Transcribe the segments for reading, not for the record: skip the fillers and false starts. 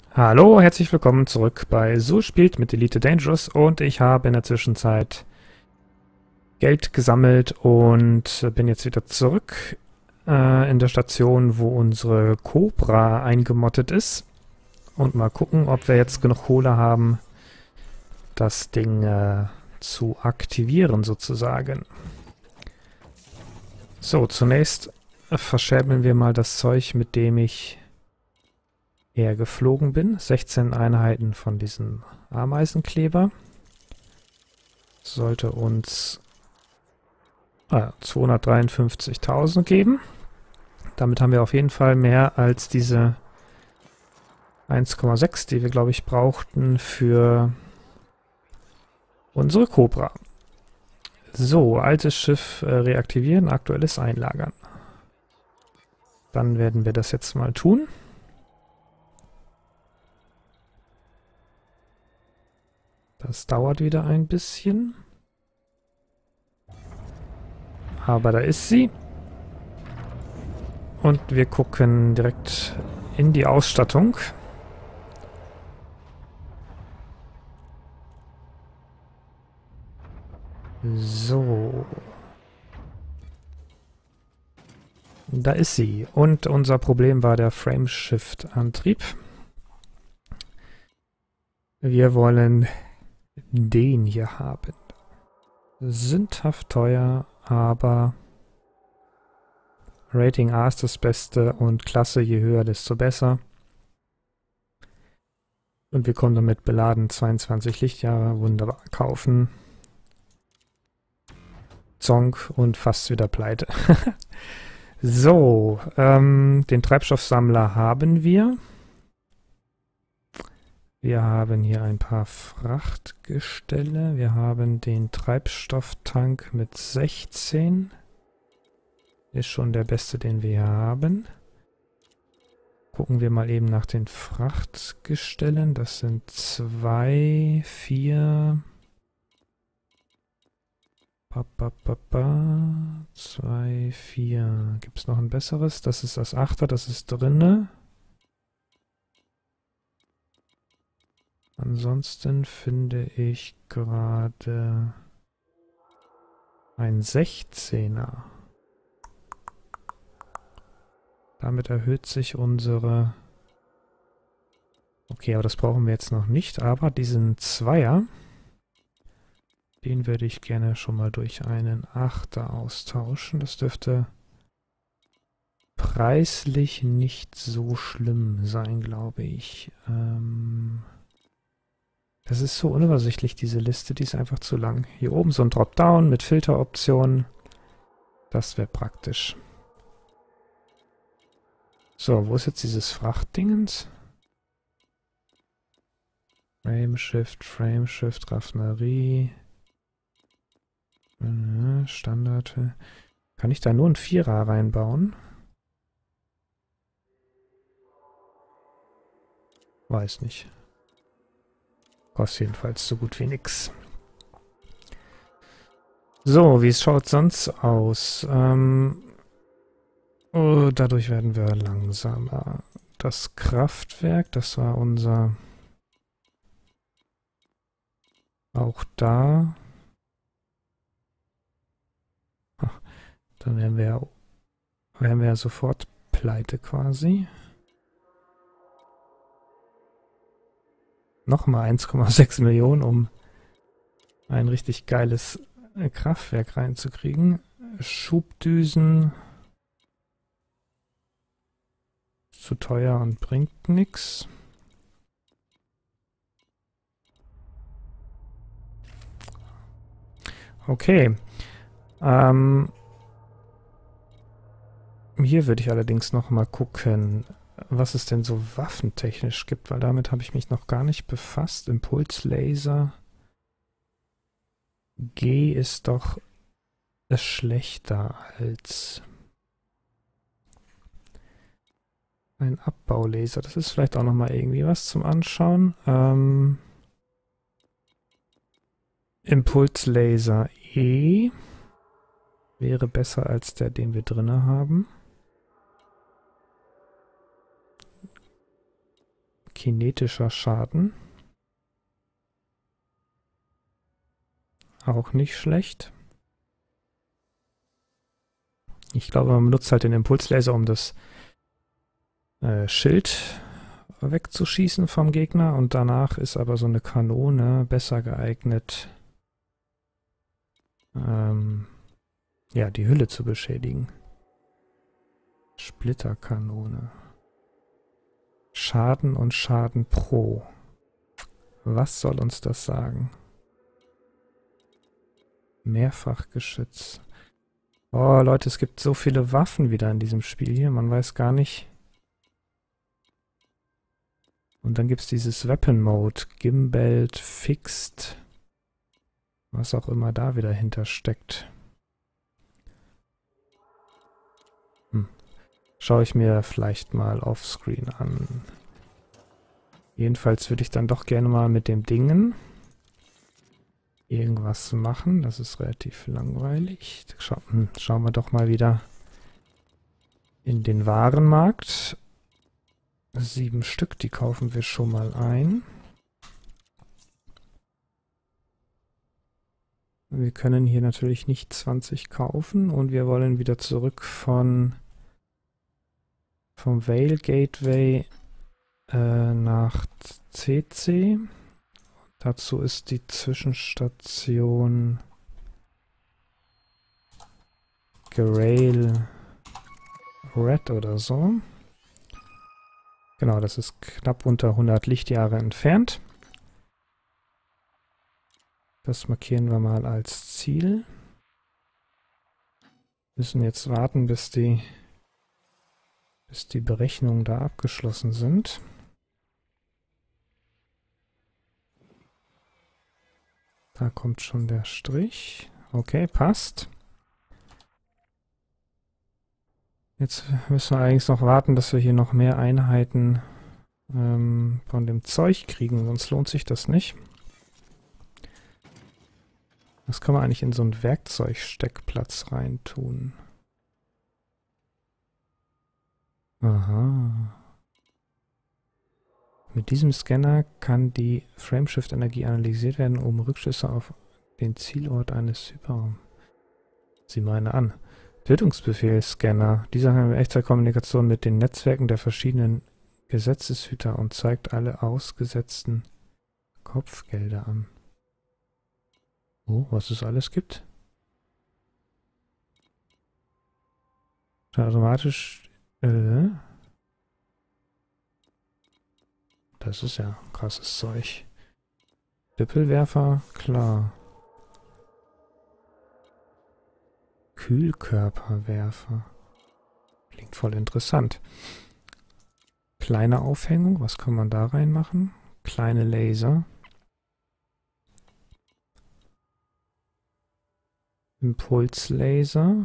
Hallo, herzlich willkommen zurück bei So spielt mit Elite Dangerous und ich habe in der Zwischenzeit Geld gesammelt und bin jetzt wieder zurück in der Station, wo unsere Cobra eingemottet ist und mal gucken, ob wir jetzt genug Kohle haben, das Ding zu aktivieren sozusagen. So, zunächst verschäbeln wir mal das Zeug, mit dem ich geflogen bin. 16 Einheiten von diesem Ameisenkleber. Sollte uns 253.000 geben. Damit haben wir auf jeden Fall mehr als diese 1,6, die wir, glaube ich, brauchten für unsere Cobra. So, altes Schiff reaktivieren, aktuelles einlagern. Dann werden wir das jetzt mal tun. Das dauert wieder ein bisschen. Aber da ist sie. Und wir gucken direkt in die Ausstattung. So. Da ist sie. Und unser Problem war der Frameshift-Antrieb. Wir wollen den hier haben. Sündhaft teuer, aber Rating A ist das Beste und Klasse, je höher, desto besser. Und wir kommen damit beladen 22 Lichtjahre, wunderbar, kaufen. Zonk und fast wieder pleite. So, den Treibstoffsammler haben wir. Wir haben hier ein paar Frachtgestelle. Wir haben den Treibstofftank mit 16. Ist schon der beste, den wir hier haben. Gucken wir mal eben nach den Frachtgestellen. Das sind 2, 4... 2, 4. Gibt es noch ein besseres? Das ist das 8er, das ist drinne. Ansonsten finde ich gerade ein 16er. Damit erhöht sich unsere... Okay, aber das brauchen wir jetzt noch nicht. Aber diesen 2er, den würde ich gerne schon mal durch einen 8er austauschen. Das dürfte preislich nicht so schlimm sein, glaube ich. Das ist so unübersichtlich, diese Liste, die ist einfach zu lang. Hier oben so ein Dropdown mit Filteroptionen. Das wäre praktisch. So, wo ist jetzt dieses Frachtdingens? Frameshift, Raffinerie. Standard. Kann ich da nur einen 4er reinbauen? Weiß nicht. Kostet jedenfalls so gut wie nix. So, wie schaut es sonst aus? Dadurch werden wir langsamer. Das Kraftwerk, das war unser... Auch da. Ach, dann wären wir ja sofort pleite quasi. Nochmal 1,6 Millionen, um ein richtig geiles Kraftwerk reinzukriegen. Schubdüsen. Zu teuer und bringt nichts. Okay. Hier würde ich allerdings noch mal gucken, was es denn so waffentechnisch gibt, weil damit habe ich mich noch gar nicht befasst. Impulslaser. G ist doch schlechter als ein Abbaulaser. Das ist vielleicht auch noch mal irgendwie was zum Anschauen. Impulslaser E wäre besser als der, den wir drinne haben. kinetischer Schaden. Auch nicht schlecht. Ich glaube, man benutzt halt den Impulslaser, um das Schild wegzuschießen vom Gegner. Und danach ist aber so eine Kanone besser geeignet, ja, die Hülle zu beschädigen. Splitterkanone. Schaden und Schaden pro. Was soll uns das sagen? Mehrfachgeschütz. Oh, Leute, es gibt so viele Waffen wieder in diesem Spiel hier. Man weiß gar nicht. Und dann gibt es dieses Weapon Mode. Gimbalt, Fixed. Was auch immer da wieder hintersteckt. Schaue ich mir vielleicht mal offscreen an. Jedenfalls würde ich dann doch gerne mal mit dem Dingen irgendwas machen. Das ist relativ langweilig. Schauen wir doch mal wieder in den Warenmarkt. 7 Stück, die kaufen wir schon mal ein. Wir können hier natürlich nicht 20 kaufen und wir wollen wieder zurück vom Vale Gateway nach CC. Dazu ist die Zwischenstation Grail Red oder so. Genau, das ist knapp unter 100 Lichtjahre entfernt. Das markieren wir mal als Ziel. Müssen jetzt warten, bis die Berechnungen da abgeschlossen sind. Da kommt schon der Strich. Okay, passt. Jetzt müssen wir eigentlich noch warten, dass wir hier noch mehr Einheiten von dem Zeug kriegen, sonst lohnt sich das nicht. Das kann man eigentlich in so einen Werkzeugsteckplatz reintun. Aha. Mit diesem Scanner kann die Frameshift-Energie analysiert werden, um Rückschlüsse auf den Zielort eines Hyperraums. Sieh mal eine an. Tötungsbefehl-Scanner. Dieser hat eine Echtzeitkommunikation mit den Netzwerken der verschiedenen Gesetzeshüter und zeigt alle ausgesetzten Kopfgelder an. Oh, was es alles gibt? Automatisch. Das ist ja krasses Zeug. Dippelwerfer, klar. Kühlkörperwerfer. Klingt voll interessant. Kleine Aufhängung, was kann man da reinmachen? Kleine Laser. Impulslaser.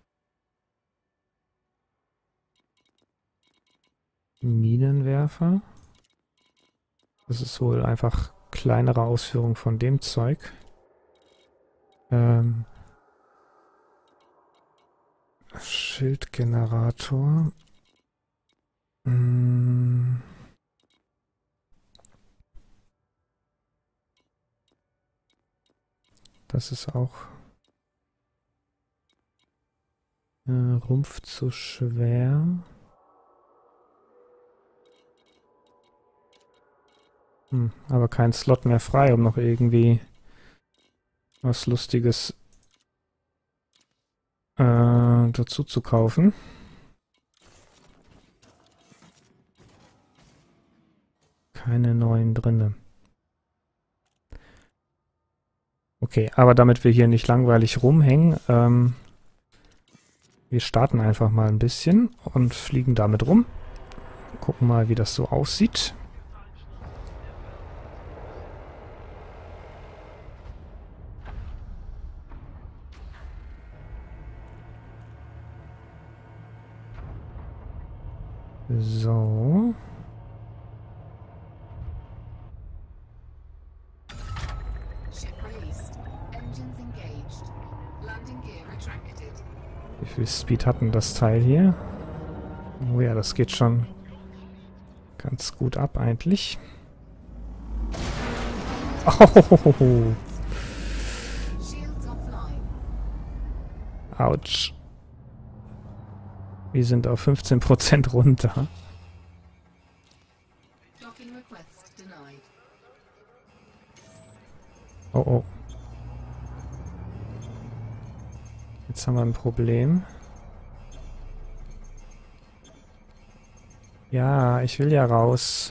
Minenwerfer. Das ist wohl einfach kleinere Ausführung von dem Zeug. Schildgenerator. Das ist auch Rumpf zu schwer. Aber kein Slot mehr frei, um noch irgendwie was Lustiges dazu zu kaufen. Keine neuen drinne. Okay, aber damit wir hier nicht langweilig rumhängen, wir starten einfach mal ein bisschen und fliegen damit rum. Gucken mal, wie das so aussieht. So. Wie viel Speed hat denn das Teil hier? Oh ja, das geht schon ganz gut ab eigentlich. Oh. Autsch. Wir sind auf 15% runter. Oh oh. Jetzt haben wir ein Problem. Ja, ich will ja raus.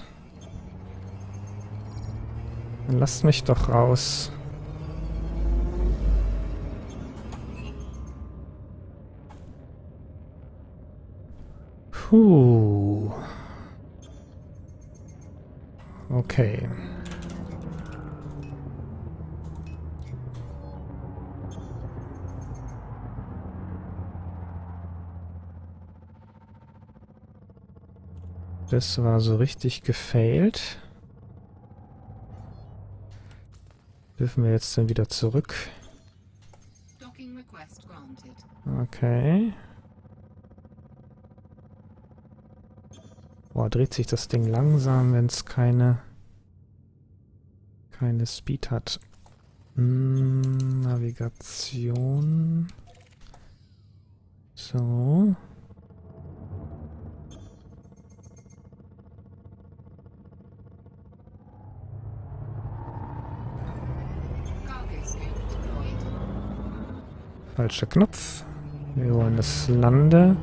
Dann lasst mich doch raus. Puh. Okay. Das war so richtig gefailt. Dürfen wir jetzt dann wieder zurück? Okay. Boah, dreht sich das Ding langsam, wenn es keine Speed hat. Navigation. So. Falscher Knopf. Wir wollen das Lande.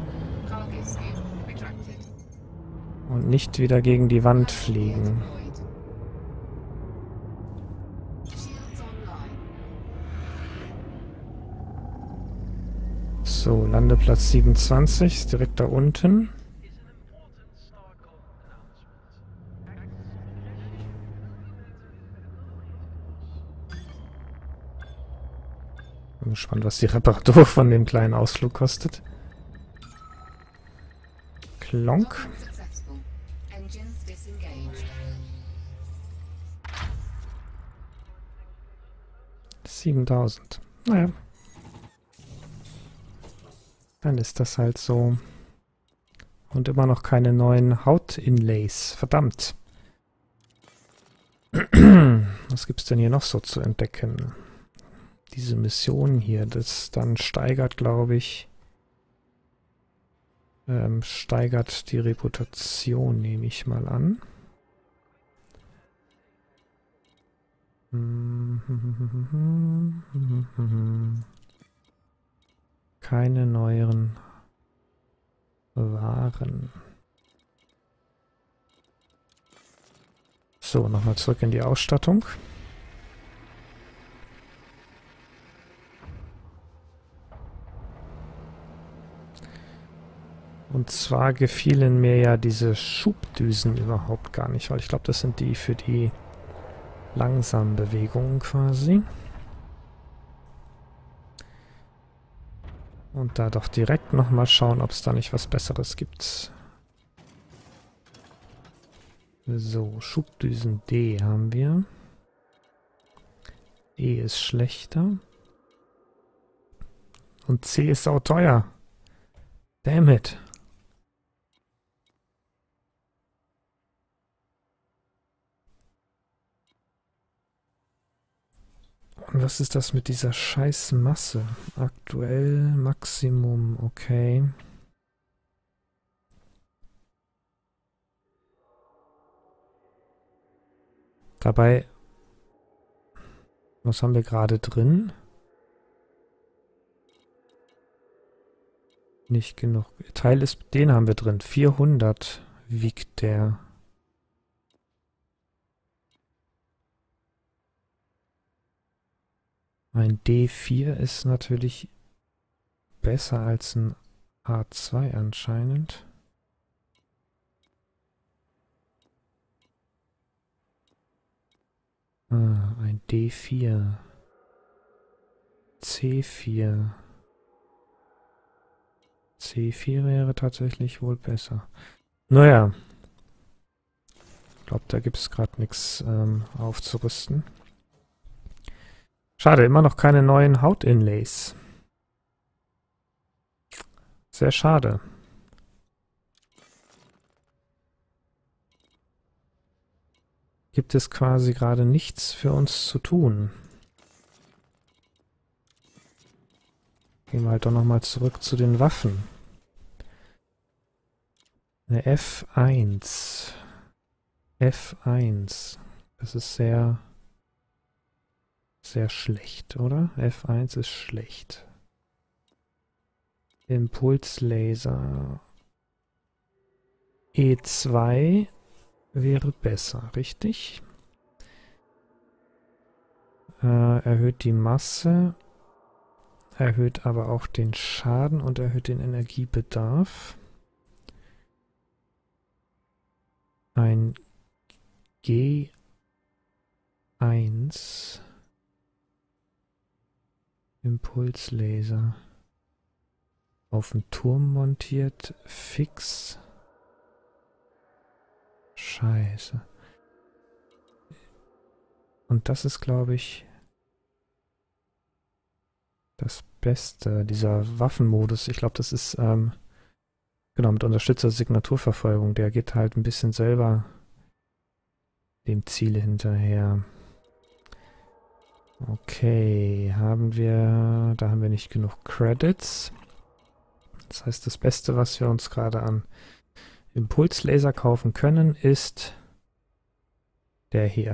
Und nicht wieder gegen die Wand fliegen. So, Landeplatz 27, direkt da unten. Bin gespannt, was die Reparatur von dem kleinen Ausflug kostet. Klonk. 7000. Naja. Dann ist das halt so. Und immer noch keine neuen Haut-Inlays. Verdammt. Was gibt's denn hier noch so zu entdecken? Diese Mission hier, das dann steigert, glaube ich, steigert die Reputation, nehme ich mal an. Keine neueren Waren. So, nochmal zurück in die Ausstattung. Und zwar gefielen mir ja diese Schubdüsen überhaupt gar nicht, weil ich glaube, das sind die für die langsamen Bewegungen quasi. Und da doch direkt nochmal schauen, ob es da nicht was Besseres gibt. So, Schubdüsen D haben wir. E ist schlechter. Und C ist auch teuer. Damn it. Und was ist das mit dieser scheiß Masse? Aktuell Maximum, okay. Dabei, was haben wir gerade drin? Nicht genug. Teil ist, den haben wir drin. 400 wiegt der. Ein D4 ist natürlich besser als ein A2 anscheinend. Ah, ein D4. C4. C4 wäre tatsächlich wohl besser. Naja. Ich glaube, da gibt es gerade nichts aufzurüsten. Schade, immer noch keine neuen Haut-Inlays. Sehr schade. gibt es quasi gerade nichts für uns zu tun. Gehen wir halt doch nochmal zurück zu den Waffen. Eine F1. F1. Das ist sehr, sehr schlecht, oder? F1 ist schlecht. Impulslaser. E2 wäre besser, richtig? Erhöht die Masse, erhöht aber auch den Schaden und erhöht den Energiebedarf. Ein G1 Impulslaser. Auf den Turm montiert, fix. Scheiße. Und das ist, glaube ich, das Beste, dieser Waffenmodus. Ich glaube, das ist, genau, mit Unterstützer Signaturverfolgung. Der geht halt ein bisschen selber dem Ziel hinterher. Okay, da haben wir nicht genug Credits. Das heißt, das Beste, was wir uns gerade an Impulslaser kaufen können, ist der hier.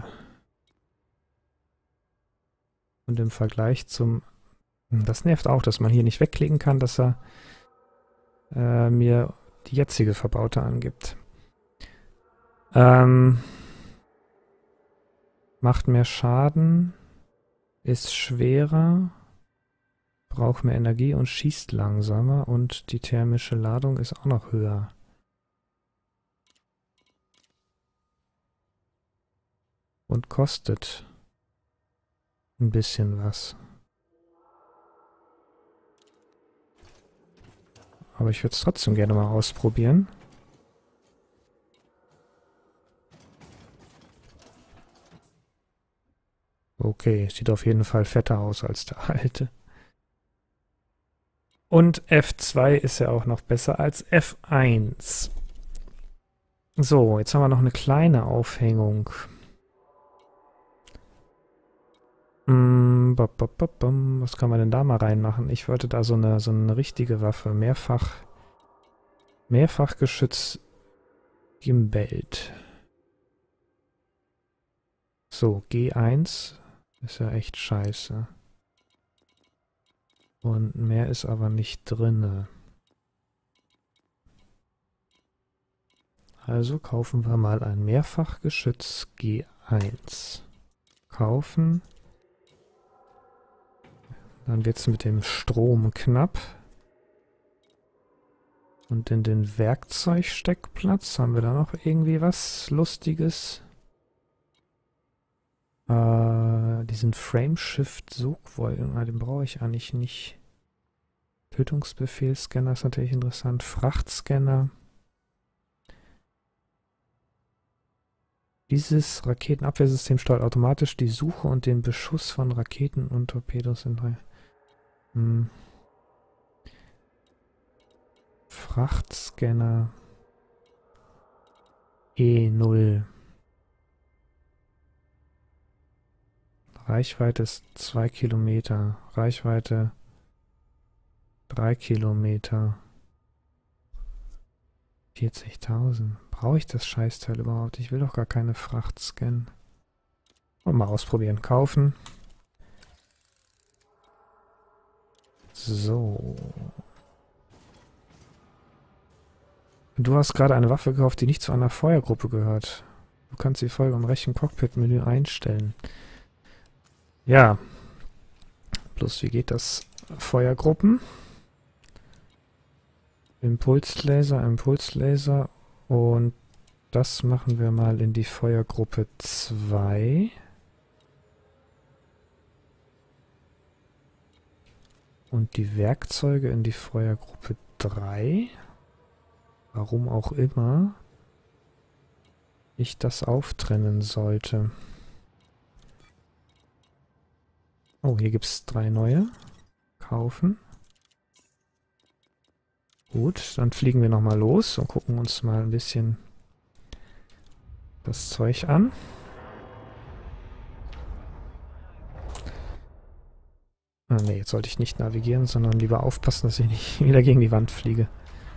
Und im Vergleich zum... Das nervt auch, dass man hier nicht wegklicken kann, dass er mir die jetzige Verbaute angibt. Macht mehr Schaden, ist schwerer, braucht mehr Energie und schießt langsamer und die thermische Ladung ist auch noch höher. Und kostet ein bisschen was. Aber ich würde es trotzdem gerne mal ausprobieren. Okay, sieht auf jeden Fall fetter aus als der alte. Und F2 ist ja auch noch besser als F1. So, jetzt haben wir noch eine kleine Aufhängung. Was kann man denn da mal reinmachen? Ich wollte da so eine richtige Waffe. Mehrfachgeschütz gimbelt. So, G1 ist ja echt scheiße. Und mehr ist aber nicht drinne. Also kaufen wir mal ein Mehrfachgeschütz G1. Kaufen. Dann wird es mit dem Strom knapp. Und in den Werkzeugsteckplatz haben wir da noch irgendwie was Lustiges. Diesen Frameshift-Sogwolken, den brauche ich eigentlich nicht. Tötungsbefehlsscanner ist natürlich interessant. Frachtscanner. Dieses Raketenabwehrsystem steuert automatisch die Suche und den Beschuss von Raketen und Torpedos in drei. Frachtscanner E0. Reichweite ist 2 Kilometer. Reichweite 3 Kilometer. 40.000. Brauche ich das Scheißteil überhaupt? Ich will doch gar keine Fracht scannen. Und mal ausprobieren. Kaufen. So. Du hast gerade eine Waffe gekauft, die nicht zu einer Feuergruppe gehört. Du kannst die Folge im rechten Cockpit-Menü einstellen. Ja. Bloß wie geht das? Feuergruppen. Impulslaser, Impulslaser. Und das machen wir mal in die Feuergruppe 2. Und die Werkzeuge in die Feuergruppe 3. Warum auch immer ich das auftrennen sollte. Oh, hier gibt es 3 neue. Kaufen. Gut, dann fliegen wir nochmal los und gucken uns mal ein bisschen das Zeug an. Ah, nee, jetzt sollte ich nicht navigieren, sondern lieber aufpassen, dass ich nicht wieder gegen die Wand fliege.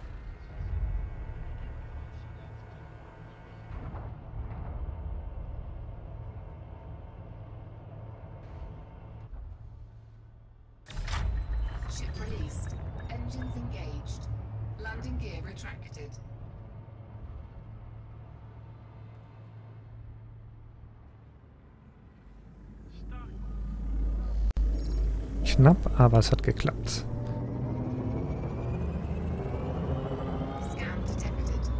Ship released. Engines engaged. Landing gear retracted. Knapp, aber es hat geklappt. Scan detected.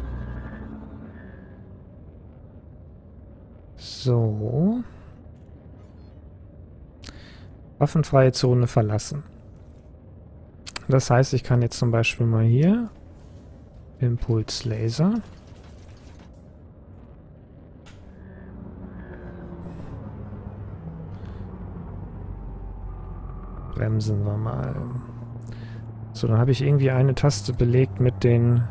So. Waffenfreie Zone verlassen. Das heißt, ich kann jetzt zum Beispiel mal hier Impulslaser. Bremsen wir mal. So, dann habe ich irgendwie eine Taste belegt mit den...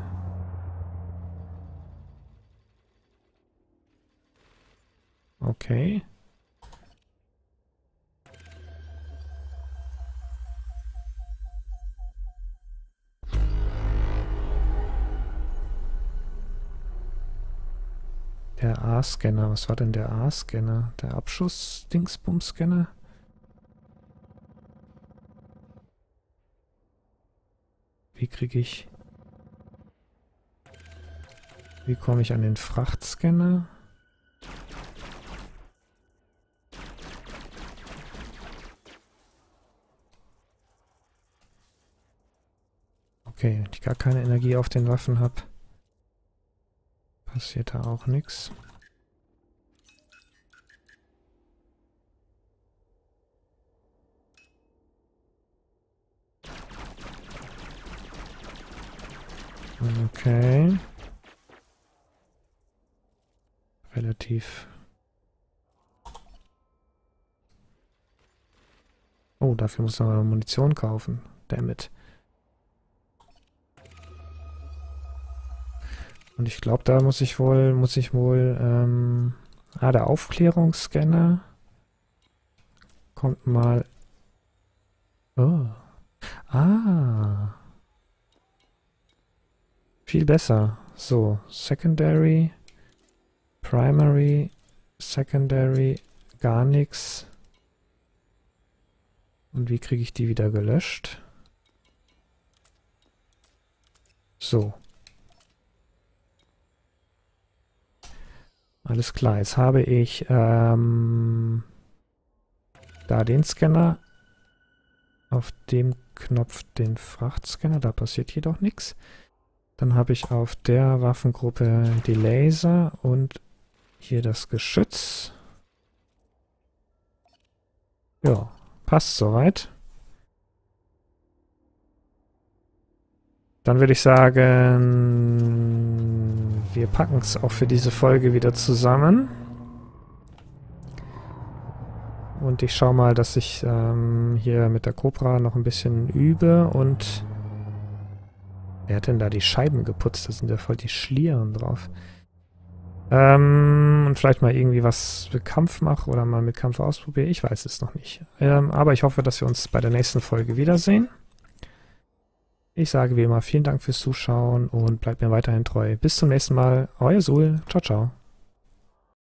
Okay. Der A-Scanner. Was war denn der A-Scanner? Der Abschuss-Dingsbums-Scanner? Wie komme ich an den Frachtscanner? Okay, wenn ich gar keine Energie auf den Waffen habe, passiert da auch nichts. Okay. Relativ. Oh, dafür muss man Munition kaufen. Dammit. Und ich glaube, da muss ich wohl, der Aufklärungsscanner kommt mal. Oh. Ah. Viel besser. So, Secondary, Primary, Secondary, gar nichts. Und wie kriege ich die wieder gelöscht? So. Alles klar, jetzt habe ich da den Scanner. Auf dem Knopf den Frachtscanner, da passiert jedoch nichts. Dann habe ich auf der Waffengruppe die Laser und hier das Geschütz. Ja, passt soweit. Dann würde ich sagen, wir packen es auch für diese Folge wieder zusammen. Und ich schaue mal, dass ich hier mit der Cobra noch ein bisschen übe und... Wer hat denn da die Scheiben geputzt? Da sind ja voll die Schlieren drauf. Und vielleicht mal irgendwie was mit Kampf mache oder mal mit Kampf ausprobiere. Ich weiß es noch nicht. Aber ich hoffe, dass wir uns bei der nächsten Folge wiedersehen. Ich sage wie immer vielen Dank fürs Zuschauen und bleibt mir weiterhin treu. Bis zum nächsten Mal. Euer Sul. Ciao, ciao.